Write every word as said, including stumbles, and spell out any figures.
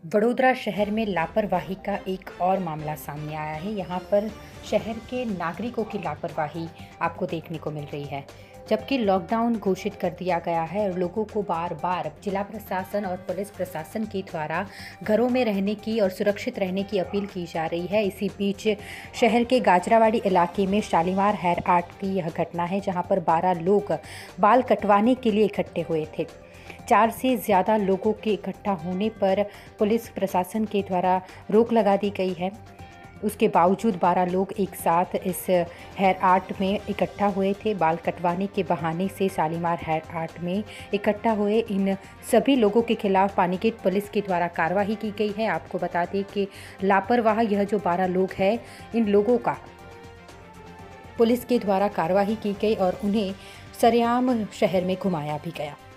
वडोदरा शहर में लापरवाही का एक और मामला सामने आया है। यहाँ पर शहर के नागरिकों की लापरवाही आपको देखने को मिल रही है। जबकि लॉकडाउन घोषित कर दिया गया है और लोगों को बार बार जिला प्रशासन और पुलिस प्रशासन के द्वारा घरों में रहने की और सुरक्षित रहने की अपील की जा रही है। इसी बीच शहर के गाजरावाड़ी इलाके में शालीमार हेयर आर्ट की यह घटना है, जहाँ पर बारह लोग बाल कटवाने के लिए इकट्ठे हुए थे। चार से ज़्यादा लोगों के इकट्ठा होने पर पुलिस प्रशासन के द्वारा रोक लगा दी गई है। उसके बावजूद बारह लोग एक साथ इस हेयर आर्ट में इकट्ठा हुए थे। बाल कटवाने के बहाने से शालीमार हेयर आर्ट में इकट्ठा हुए इन सभी लोगों के खिलाफ पानीगेट पुलिस के द्वारा कार्रवाई की गई है। आपको बता दें कि लापरवाह यह जो बारह लोग हैं, इन लोगों का पुलिस के द्वारा कार्रवाई की गई और उन्हें सरेआम शहर में घुमाया भी गया।